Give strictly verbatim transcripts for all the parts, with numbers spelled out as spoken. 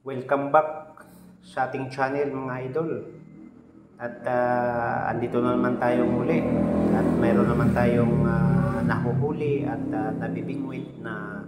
Welcome back sa ating channel mga idol. At uh, andito na naman tayo muli. At mayroon naman tayong uh, nahuhuli at uh, nabibingwit na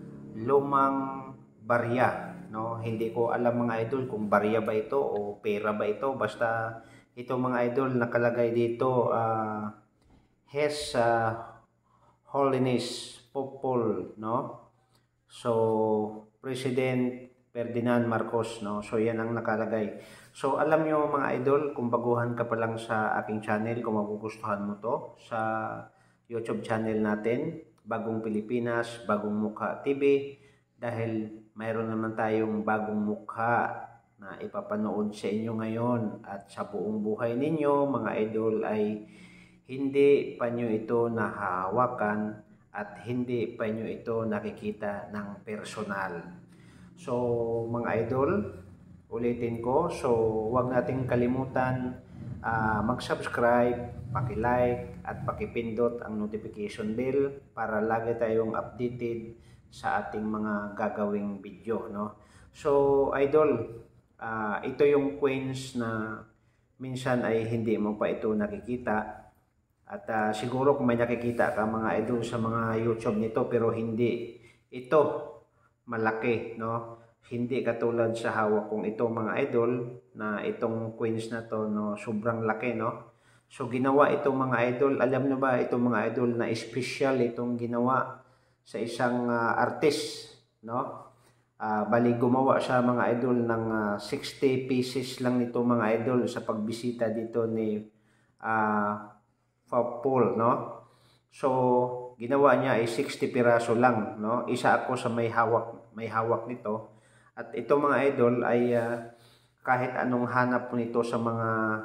lumang barya. No? Hindi ko alam mga idol kung barya ba ito o pera ba ito. Basta ito mga idol nakalagay dito uh, His uh, Holiness Popol, no? So, President Ferdinand Marcos, no? So, yan ang nakalagay. So, alam nyo mga idol, kung baguhan ka pa lang sa aking channel, kung magugustuhan mo to, sa YouTube channel natin, Bagong Pilipinas, Bagong Mukha T V, dahil mayroon naman tayong bagong mukha na ipapanood sa inyo ngayon at sa buong buhay ninyo, mga idol, ay hindi pa nyo ito nahahawakan at hindi pa nyo ito nakikita ng personal. So mga idol, ulitin ko, so huwag nating kalimutan uh, mag-subscribe, paki-like at paki-pindot ang notification bell para lagi tayong updated sa ating mga gagawing video, no? So idol, uh, ito yung coins na minsan ay hindi mo pa ito nakikita. At uh, siguro kung may nakikita ka mga idol sa mga YouTube nito pero hindi ito malaki, no? Hindi katulad sa hawak kong ito mga idol na itong coins na to, no, sobrang laki, no? So ginawa itong mga idol, alam nyo ba itong mga idol na special itong ginawa sa isang uh, artist, no? Uh, bali gumawa siya mga idol ng uh, sixty pieces lang nito mga idol sa pagbisita dito ni uh, Popol, no? So ginawa niya ay sixty piraso lang, no? Isa ako sa may hawak, may hawak nito. At ito mga idol ay uh, kahit anong hanap mo nito sa mga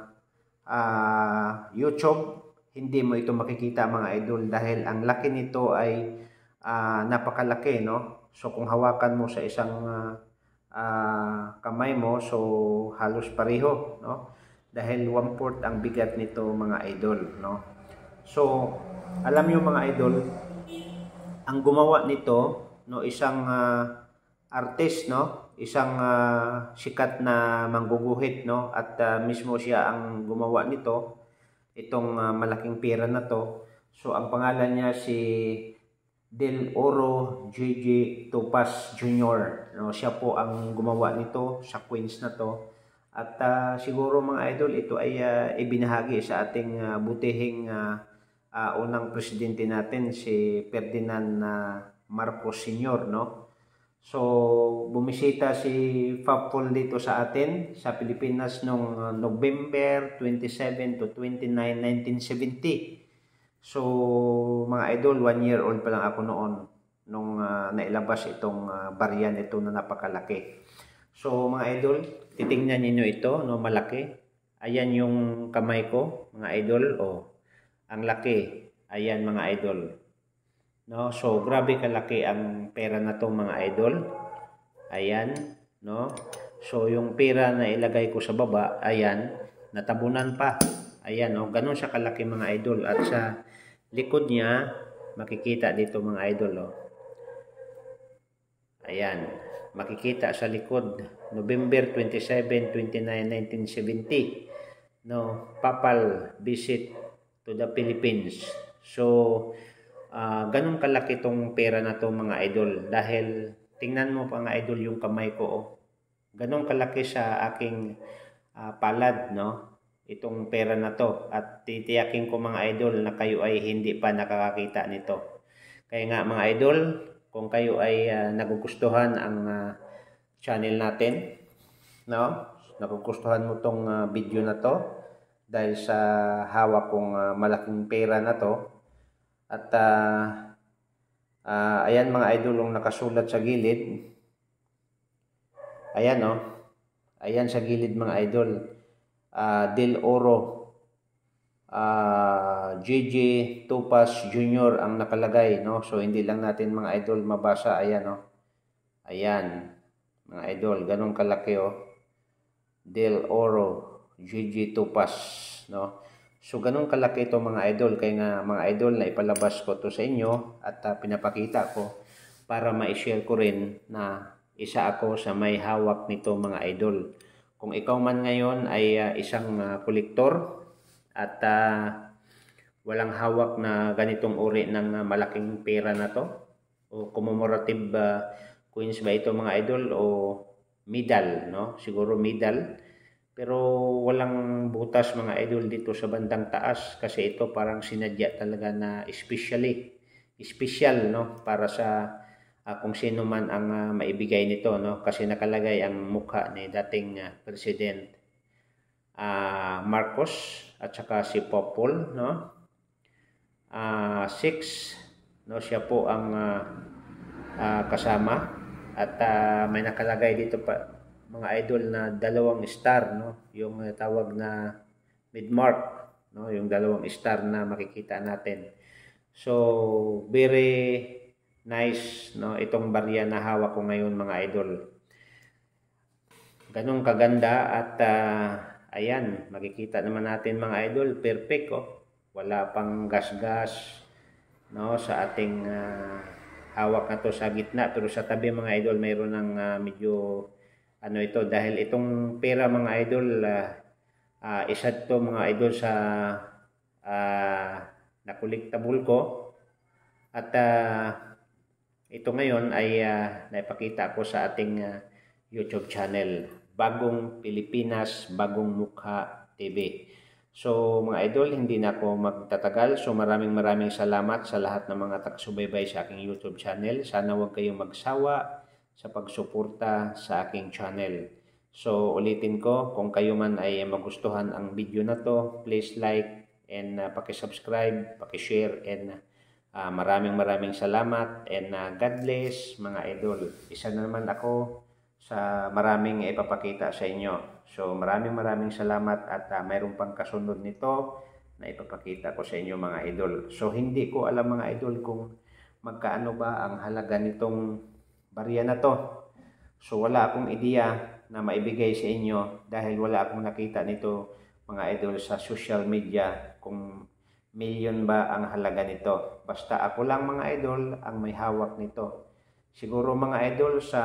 uh, YouTube, hindi mo ito makikita mga idol dahil ang laki nito ay uh, napakalaki, no? So kung hawakan mo sa isang uh, uh, kamay mo, so halos pareho, no? Dahil one fourth ang bigat nito mga idol, no? So alam niyo mga idol, ang gumawa nito, no, isang uh, artist, no, isang uh, sikat na mangguguhit, no, at uh, mismo siya ang gumawa nito, itong uh, malaking pera na to. So ang pangalan niya si Del Oro J J Topas Junior No, siya po ang gumawa nito sa coins na to. At uh, siguro mga idol, ito ay uh, ibinahagi sa ating uh, butihing uh, uh, unang presidente natin, si Ferdinand uh, Marcos Senior, no? So, bumisita si Popol dito sa atin, sa Pilipinas noong uh, November twenty-seven to twenty-nine, nineteen seventy. So, mga idol, one year old pa lang ako noon nung uh, nailabas itong uh, barya nito na napakalaki. So, mga idol, titingnan niyo ito, no, malaki. Ayan yung kamay ko, mga idol, oh. Ang laki. Ayan mga idol. No, so grabe kalaki ang pera na to mga idol. Ayan, no? So yung pera na ilagay ko sa baba, ayan, natabunan pa. Ayan, no? Ganun siya kalaki mga idol. At sa likod niya, makikita dito mga idol, oh. Ayan, makikita sa likod, November twenty-seven, twenty-nine, nineteen seventy. No, Papal visit to the Philippines. So, uh, ganun kalaki tong pera na to mga idol. Dahil, tingnan mo pa mga idol yung kamay ko, oh. Ganun kalaki sa aking uh, palad, no? Itong pera na to. At titiyakin ko mga idol na kayo ay hindi pa nakakakita nito. Kaya nga mga idol, kung kayo ay uh, nagugustuhan ang uh, channel natin, no? Nagugustuhan mo tong uh, video na to dahil sa hawak kong uh, malaking pera na to. At uh, uh, ayan mga idol yung nakasulat sa gilid. Ayan, oh. Ayan sa gilid mga idol. Uh, Del Oro uh, J J Topas Junior ang nakalagay, no? So hindi lang natin mga idol mabasa. Ayan, oh. Ayan mga idol, ganun kalaki, oh. Del Oro J J Topas, no? So ganun kalaki ito mga idol, kaya nga mga idol na ipalabas ko to sa inyo at uh, pinapakita ko para ma-share ko rin na isa ako sa may hawak nito mga idol. Kung ikaw man ngayon ay uh, isang uh, kolektor at uh, walang hawak na ganitong uri ng uh, malaking pera na to o commemorative uh, coins ba ito mga idol o medal, no? Siguro medal. Pero walang butas mga idol dito sa bandang taas kasi ito parang sinadya talaga na especially special, no, para sa uh, kung sino man ang uh, maibigay nito, no, kasi nakalagay ang mukha ni dating uh, President uh, Marcos at saka si Popol, no. Uh, six, no, siya po ang uh, uh, kasama at uh, may nakalagay dito pa mga idol na dalawang star, no, yung uh, tawag na mid-mark, no, yung dalawang star na makikita natin. So very nice, no, itong barya na hawak ko ngayon mga idol. Ganun kaganda at uh, ayan, makikita naman natin mga idol, perfect, oh. Wala pang gas-gas, no, sa ating uh, hawak na to sa gitna, pero sa tabi mga idol mayroon ng uh, medyo ano ito, dahil itong pera mga idol uh, uh, isa to mga idol sa uh, na collectible ko at uh, ito ngayon ay uh, naipakita ko sa ating uh, YouTube channel, Bagong Pilipinas, Bagong Mukha T V. So mga idol, hindi na ako magtatagal. So maraming maraming salamat sa lahat ng mga taga-subaybay sa aking YouTube channel. Sana huwag kayong magsawa sa pagsuporta sa aking channel. So ulitin ko, kung kayo man ay magustuhan ang video na to, please like and uh, paki-subscribe, paki-share, and uh, maraming maraming salamat and uh, God bless mga idol. Isa na naman ako sa maraming ipapakita sa inyo. So maraming maraming salamat at uh, mayroon pang kasunod nito na ipapakita ko sa inyo mga idol. So hindi ko alam mga idol kung magkaano ba ang halaga nitong barya na to. So wala akong ideya na maibigay sa inyo dahil wala akong nakita nito mga idol sa social media kung million ba ang halaga nito. Basta ako lang mga idol ang may hawak nito. Siguro mga idol sa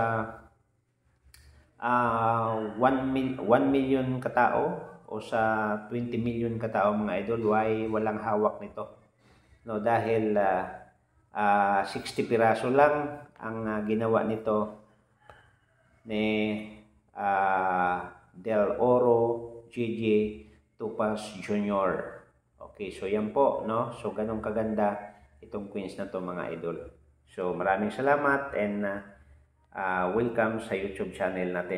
Uh, one million katao o sa twenty million katao mga idol ay walang hawak nito, no, dahil uh, uh, sixty piraso lang ang uh, ginawa nito ni uh, Del Oro G G Tupas Junior Okay, so yan po, no, so ganun kaganda itong coins na to mga idol. So maraming salamat and uh, Uh, welcome sa YouTube channel natin.